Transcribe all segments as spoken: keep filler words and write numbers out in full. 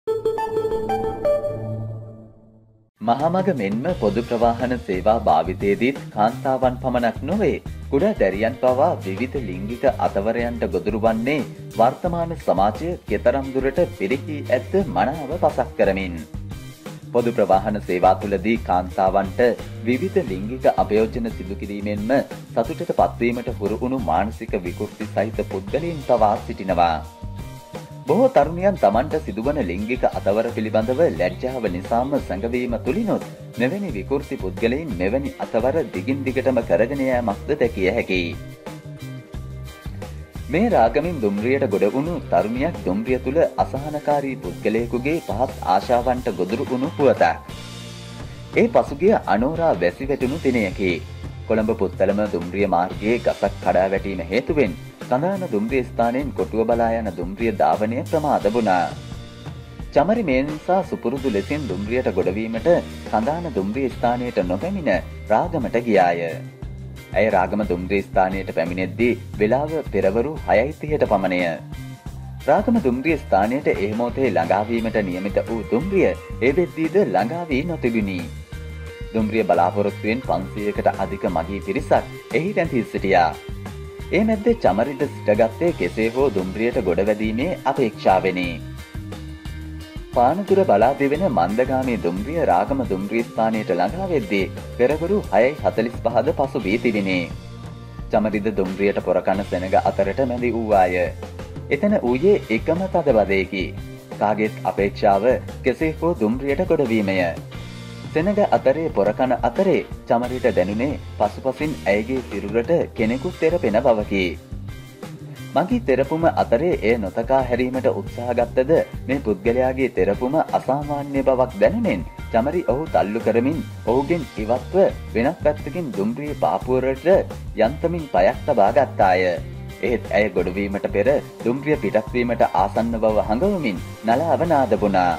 මහමග මෙන්ම පොදු ප්‍රවාහන සේවා භාවිතයේදීත් කාන්තාවන් පමණක් නොවේ කුඩා දැරියන් පවා විවිධ ලිංගික අතවරයන්ට ගොදුරු වන්නේ වර්තමාන සමාජය කෙතරම් දුරට පිරිහී ඇත්ත මනාව පසක් කරමින්. පොදු ප්‍රවාහන සේවා තුළදී කාන්තාවන්ට විවිධ ලිංගික අපයෝජන සිදු කිරීමෙන්ම සතුටට පත්වීමට හුරු වුණු මානසික විකෘති සහිත පුද්ගලයන් පවා සිටිනවා. බොහෝ තරුණියන් තමන්ට සිදුවන ලිංගික අතවර පිළිබඳව ලැජ්ජාව නිසාම සැඟවීම තුලිනුත් මෙවැනි විකෘති පුද්ගලයන් මෙවැනි අතවර දිගින් දිගටම කරගෙන යාමක්ද දැකිය හැකියි. මේ රාගමින් දුම්රියට ගොඩ වුණු තරුණියක් දුම්රිය තුල අසහනකාරී පුද්ගලයෙකුගේ පහත් ආශාවන්ට ගොදුරු වුණු පුවතක්. ඒ පසුගිය අනෝරා වැසි වැටුණු දිනයකි. කොළඹ පුත්තලම දුම්රිය මාර්ගයේ ගසක් කඩා වැටීම හේතුවෙන් කඳාන දුම්රිය ස්ථානයෙන් කොටුව බලා යන දුම්රිය ධාවනය ප්‍රමාද වුණා. චමරි මේ නිසා සුපුරුදු ලෙසින් දුම්රියට ගොඩවීමට කඳාන දුම්රිය ස්ථානයට නොපැමිණ රාගමට ගියාය. ඇය රාගම දුම්රිය ස්ථානයට පැමිණෙද්දී වේලාව පෙරවරු හයයි තිහට පමණය. රාගම දුම්රිය ස්ථානයට ඒ මොහොතේ ළඟා වීමට නියමිත වූ දුම්රිය ඒ වෙද්දීද ළඟා වී නොතිබුණි. දුම්රිය බලාපොරොත්තුවෙන් පන්සියයකට අධික මගී පිරිසක් එහි රැඳී සිටියා. ඒ මැද්දේ චමරිට සිටගත්තේ කෙසේ හෝ දුම්රියට ගොඩවැදීමේ අපේක්ෂාවෙනි. පානදුර බලා දෙවෙන මන්දගාමී දුම්රිය රාගම දුම්රිය ස්ථානයට ළඟා වෙද්දී පෙරවරු හයයි හතළිස් පහද පසු වී තිබිණි. චමරිද දුම්රියට පොරකන සෙනඟ අතරට මැදි වූවාය. එතන ඌයේ එකම තදබදයකි. කාගේත් අපේක්ෂාව කෙසේ හෝ දුම්රියට ගොඩවීමය. සෙනඟ අතරේ පොරකන අතරේ චමරිට දැනුනේ පසුපසින් ඇයගේ සිරුරට කෙනෙකු තෙරපෙන බවකි. මගී තෙරපුම අතරේ එය නොතකා හැරීමට උත්සාහ ගත්තද මේ පුද්ගලයාගේ තෙරපුම අසාමාන්‍ය බවක් දැනුනෙන් චමරි ඔහු තල්ලු කරමින් ඔහුගෙන් ඉවත්ව වෙනත් පැත්තකින් දුම්රිය පාපුවරට යන්තමින් පයක් තබා ගත්තාය. එහෙත් ඇය ගොඩවීමට පෙර දුම්රිය පිටත්වීමට ආසන්න බව හඟවමින් නලාව නාදබුණා.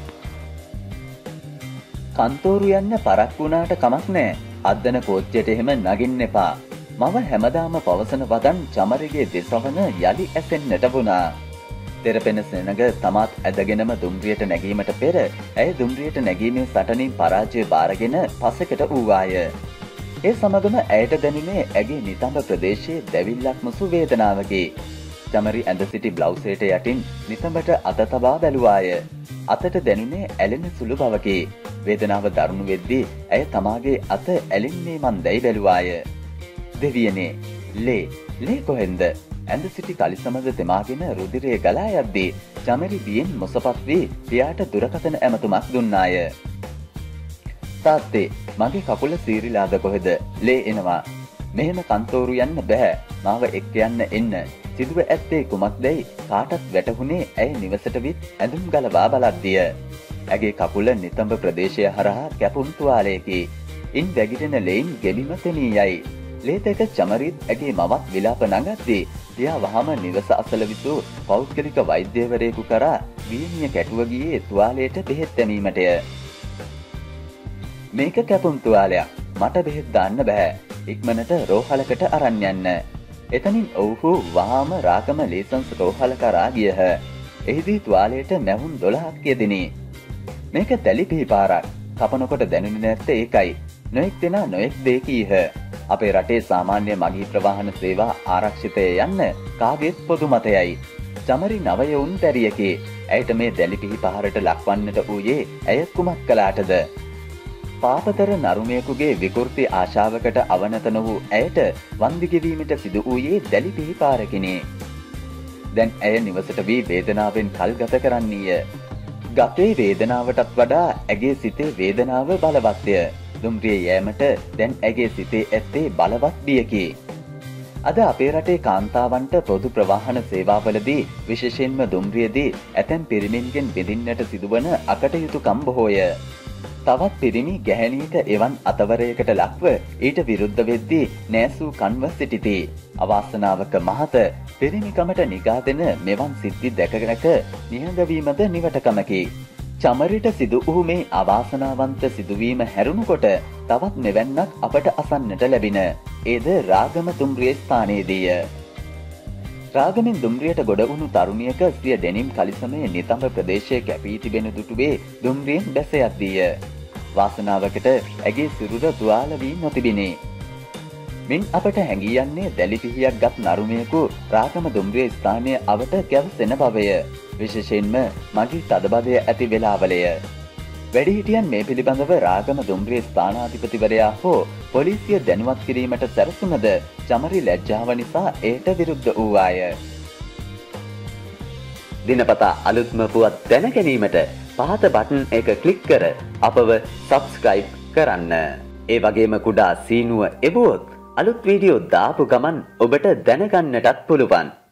කන්තෝරු යන්න පරක් වුණාට කමක් නෑ. අද්දන කෝච්චියට එහෙම නගින්න එපා. මම හැමදාම පවසන වදන් චමරිගේ දෙසවන යලි ඇසෙන්නට වුණා. තෙරපෙන සෙනඟ තමාත් ඇදගෙනම දුම්රියට නැගීමට පෙර ඇය දුම්රියට නැගීමේ සටනින් පරාජය බාරගෙන පසෙකට වූවාය. ඒ සමගම ඇයට දැනුනේ ඇගේ නිතඹ ප්‍රදේශයේ දැවිල්ලක් මුසු වේදනාවකි. චමරි ඇඳ සිටි බ්ලවුසයට යටින් නිතඹට අත තබා බැලුවාය. අතට දැනුනේ ඇලෙන සුළු බවකි. වේදනාව දරුණු වෙද්දී ඇය තමාගේ අත ඇලෙන්නේ මන්දයි බැලුවාය. දෙවියනේ ලේ ලේ කොහෙන්ද? ඇඳ සිටි කලිසමද තෙමාගෙන රුධිරය ගලා යද්දී චමරි බියෙන් මොසපත් වී පියාට දුරකථන ඇමතුමක් දුන්නාය. තාත්තේ මගේ කකුල සීරිලාද කොහෙද? ලේ එනවා. මෙහෙම කන්තෝරු යන්න බෑ. මාව එක්ක යන්න එන්න. සිදුව ඇත්තේ කුමක්දයි කාටත් වැටහුණේ ඇය නිවසට විත් ඇඳුම් ගලවා බලද්දිය. ඇගේ කකුල නිතඹ ප්‍රදේශය හරහා කැපුම් තුවාලයකි. ඉන් වැగిරෙන ලෙයින් ගෙලිම තෙනී යයි. ලේ දෙක චමරිත් ඇගේ මවත් විලාප නඟද්දී පියා වහම නිවස අසල විසූ පෞද්ගලික වෛද්‍යවරයෙකු කරා වියනිය කැටුව ගියේ තුවාලයට බෙහෙත් දැමීමටය. මේක කැපුම් තුවාලයක්. මට බෙහෙත් දාන්න බෑ. ඉක්මනට රෝහලකට අරන් යන්න. එතනින් ඔවුහු වහාම රාගම ලේසන්ස් රෝහල කරා ගියහ. එහිදී තුවාලයට මැහුම් දොළහක් යෙදිනි. මේක දැලි පිහිපාරක්. කපනකොට දැනුනේ නැත්තේ ඒකයි. නොඑක් දෙනා නොඑක් දේ කීහ. අපේ රටේ සාමාන්‍ය මගී ප්‍රවාහන සේවා ආරක්ෂිතය යන්න කාගේත් පොදු මතයයි. චමරි නවයවුන් දැරියකි. ඇයට මේ දැලි පිහිපාරට ලක්වන්නට වූයේ ඇය කුමක් කළාටද? පාපතර නරුමයෙකුගේ විකෘති ආශාවකට අවනත නොවූ ඇයට වන්දි ගෙවීමට සිදු වූයේ දැලි පිහිපාරකිනි. දැන් ඇය නිවසට වී වේදනාවෙන් කල් ගත කරන්නීය. ගතේ වේදනාවටත් වඩා ඇගේ සිතේ වේදනාව බලවත්ය. දුම්රිය යෑමට දැන් ඇගේ සිතේ ඇත්තේ බලවත් බියකි. අද අපේ රටේ කාන්තාවන්ට පොදු ප්‍රවාහන සේවාවලදී විශේෂයෙන්ම දුම්රියදී ඇතැම් පිරිමින්ගෙන් බෙදින්නට සිදුවන අකටයුතුකම් බොහෝය. තවත් පිරිමි ගැහැණියක එවන් අතවරයකට ලක්ව ඊට විරුද්ධ වෙද්දී නෑසූ කන්ව සිටිති. අවාසනාවක මහත පිරිමිකමට නිගා දෙන මෙවන් සිද්ධි දැකගැනක නිහඬවීමද නිවටකමකි. චමරිට සිදු වූ මේ අවාසනාවන්ත සිදුවීම හැරුණුකොට තවත් මෙවැන්නක් අපට අසන්නට ලැබින. ඒද රාගම දුම්රිය ස්ථානයේදීය. රාගමින් දුම්රියට ගොඩ වුණු තරුණියක සිය ඩෙනිම් කලිසමේ නිතඹ ප්‍රදේශයේ කැපී තිබෙන දුටුවේ දුම්රියෙන් බැස යද්දීය. වාසනාවකට ඇගේ සිරුර තුවාල වී නොතිබිනි. මින් අපට හැඟී යන්නේ දැලි පිහියක් ගත් නරුමයෙකු රාගම දුම්රිය ස්ථානයේ අවට ගැවසෙන බවය. විශේෂයෙන්ම මගේ තදබදය ඇති වෙලාවලය. වැඩිහිටියන් මේ පිළිබඳව රාගම දුම්රිය ස්ථානාධිපතිවරයා හෝ පොලිසිය දැනුවත් කිරීමට සැරසුමද චමරි ලැජ්ජාව නිසා එයට විරුද්ධ වූවාය. දිනපතා අලුත්ම පුවත් දැන ගැනීමට පහත බටන් එක ක්ලික් කර අපව සබ්ස්ක්‍රයිබ් කරන්න. ඒ වගේම කුඩා සීනුව එබුවොත් අලුත් වීඩියෝ දාපු ගමන් ඔබට දැනගන්නටත් පුළුවන්.